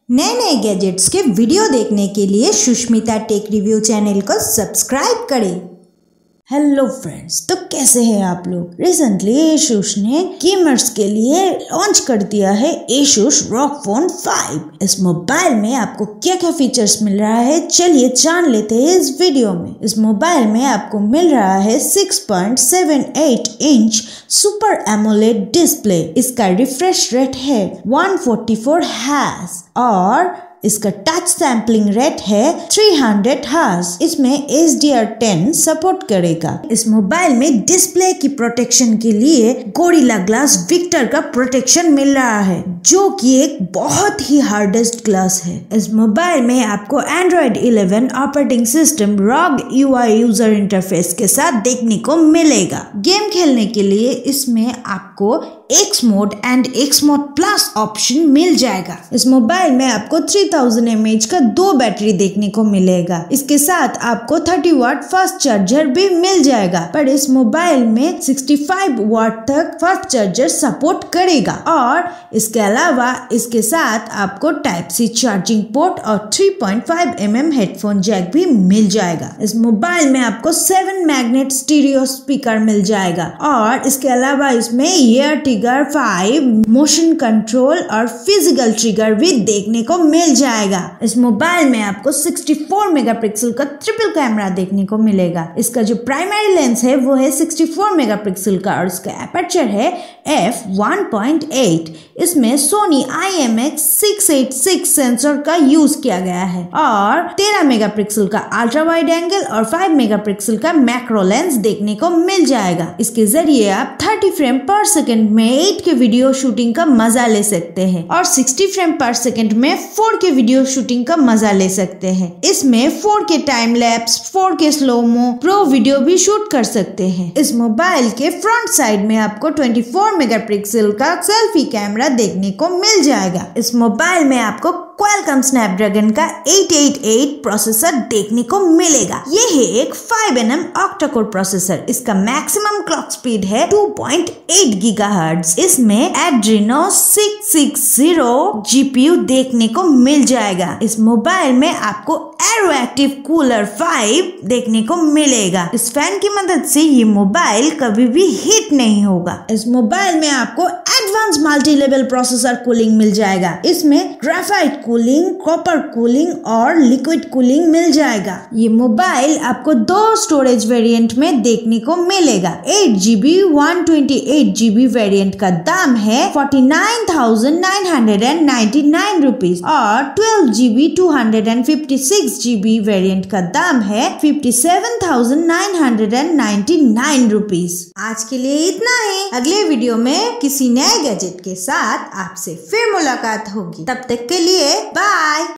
नए नए गैजेट्स के वीडियो देखने के लिए सुष्मिता टेक रिव्यू चैनल को सब्सक्राइब करें। हेलो फ्रेंड्स, तो कैसे हैं आप लोग। रिसेंटली एसूस ने गेमर्स के लिए लॉन्च कर दिया है एसूस रॉग फोन 5। इस मोबाइल में आपको क्या क्या फीचर्स मिल रहा है, चलिए जान लेते हैं इस वीडियो में। इस मोबाइल में आपको मिल रहा है 6.78 इंच सुपर एमोलेड डिस्प्ले। इसका रिफ्रेश रेट है 144 हर्ट्ज और इसका टच सैम्पलिंग रेट है 300 हर्ट्ज। इसमें HDR10 सपोर्ट करेगा। इस मोबाइल में डिस्प्ले की प्रोटेक्शन के लिए गोरिल्ला ग्लास विक्टर का प्रोटेक्शन मिल रहा है, जो कि एक बहुत ही हार्डेस्ट ग्लास है। इस मोबाइल में आपको Android 11 operating system ROG UI user interface के साथ देखने को मिलेगा। गेम खेलने के लिए इसमें आपको X mode and X mode plus option मिल जाएगा। इस मोबाइल में आपको 3000 mAh का 2 बैटरी देखने को मिलेगा। इसके साथ आपको 30 वाट फास्ट चार्जर भी मिल जाएगा, पर इस मोबाइल में 65 वाट तक फास्ट चार्जर सपोर्ट करेगा। और इसके अलावा इसके साथ आपको Type-C चार्जिंग पोर्ट और 3.5 mm हेडफोन जैक भी मिल जाएगा। इस मोबाइल में आपको 7 मैग्नेट स्टीरियो स्पीकर मिल जाएगा और इसके अलावा इसमें एयर ट्रिगर 5 मोशन कंट्रोल और फिजिकल ट्रिगर भी देखने को मिल जाएगा। इस मोबाइल में आपको 64 मेगापिक्सल का ट्रिपल कैमरा देखने को मिलेगा। इसका जो प्राइमरी लेंस है वो है 64 मेगापिक्सल का और इसका एपर्चर है f1.8। इसमें सोनी IMX686 सेंसर का यूज किया गया है और 13 मेगापिक्सल का अल्ट्रा वाइड एंगल और 5 मेगापिक्सल का मैक्रो लेंस देखने को मिल जाएगा। इसके जरिए आप 30 फ्रेम पर सेकंड में 8K वीडियो शूटिंग का मजा ले सकते हैं और 60 फ्रेम पर सेकंड में 4K वीडियो शूटिंग का मजा ले सकते हैं। इसमें 4K time lapse, 4K slow mo, pro video भी शूट कर सकते हैं। इस मोबाइल के फ्रंट साइड में आपको 24 मेगापिक्सल का सेल्फी कैमरा देखने को मिल जाएगा। इस मोबाइल में आपको क्वालकॉम स्नैपड्रैगन का 888 प्रोसेसर देखने को मिलेगा। ये है एक 5nm ऑक्टा-कोर प्रोसेसर। इसका मैक्सिमम क्लॉक स्पीड है 2.8 गीगाहर्ट्ज। इसमें Adreno 660 GPU देखने को मिल जाएगा। इस मोबाइल में आपको एरोएक्टिव कूलर 5 देखने को मिलेगा। इस फैन की मदद से ये मोबाइल कभी भी हीट नहीं होगा। इस मोबाइल में आपको advance multi level processor cooling मिल जाएगा। इसमें ग्रेफाइट कूलिंग, कॉपर कूलिंग और लिक्विड कूलिंग मिल जाएगा। ये मोबाइल आपको 2 स्टोरेज वेरिएंट में देखने को मिलेगा। 8GB 128GB वेरिएंट का दाम है 49,999 रुपीज और 12GB 256GB वेरिएंट का दाम है 57,999 रुपीज। आज के लिए इतना ही। अगले वीडियो में किसी नए गैजेट के साथ आपसे फिर मुलाकात होगी। तब तक के लिए बाय।